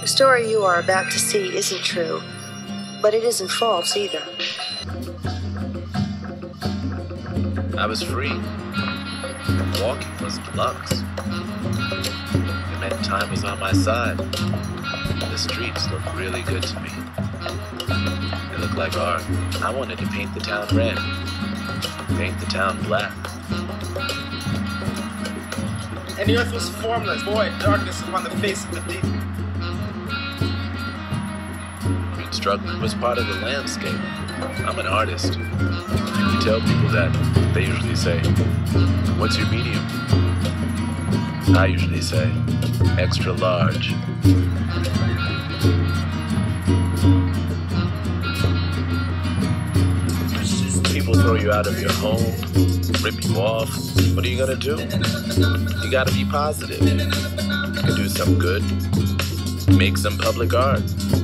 The story you are about to see isn't true, but it isn't false either. I was free. Walking was deluxe. It meant time was on my side. The streets looked really good to me. They looked like art. I wanted to paint the town red. Paint the town black. And the earth was formless, void, darkness upon the face of the deep. Struggling was part of the landscape. I'm an artist. If you tell people that, they usually say, "What's your medium?" I usually say, "Extra large." People throw you out of your home, rip you off. What are you gonna do? You gotta be positive. You can do some good. Make some public art.